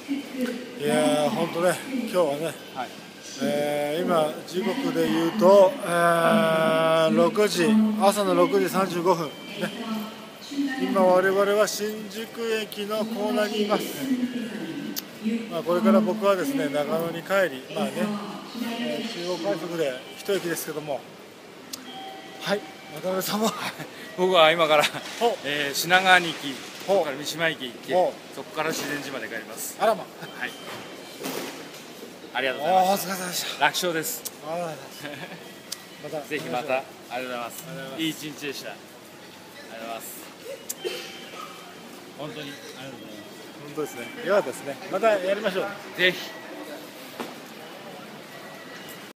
いやー、本当ね、今日はね、 はい、 今、時刻で言うと、6時、朝の6時35分、ね、今、我々は新宿駅のコーナーにいます。これから僕はですね、長野に帰り、中央快速で一駅ですけども、はい、渡辺さんは僕は今から、 お品川に行き、そこから三島駅に行き、 おそこから自然寺まで帰ります。 あらま、 はい。ありがとうございまおす。 疲れ様でした。 楽勝です。 ありがとうございます。またぜひまた、ありがとうございますありがとうございま。すいい一日でした。ありがとうございます。本当にありがとうございます。 本当ですね。よかったですね。またやりましょう。 ぜひ。